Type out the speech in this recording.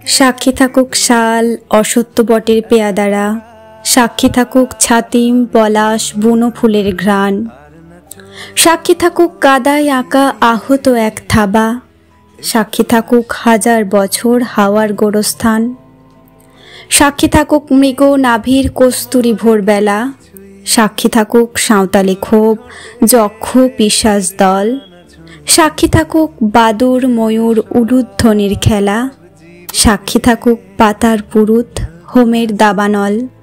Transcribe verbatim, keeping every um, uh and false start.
সাক্ষী থাকুক শাল অসত্য বটের পেয়াদারা, সাক্ষী থাকুক ছাতিম পলাশ বুনো ফুলের ঘ্রাণ, সাক্ষী থাকুক কাদায় আঁকা আহত এক থাবা, সাক্ষী থাকুক হাজার বছর হাওয়ার গোরস্থান, সাক্ষী থাকুক মৃগ নাভির কস্তুরী ভোরবেলা, সাক্ষী থাকুক সাঁওতালি ক্ষোভ যক্ষ পিশাচ দল, সাক্ষী থাকুক বাদুর ময়ূর উলুধ্বনির খেলা, সাক্ষী থাকুক পাতার পুরুত হোমের দাবানল।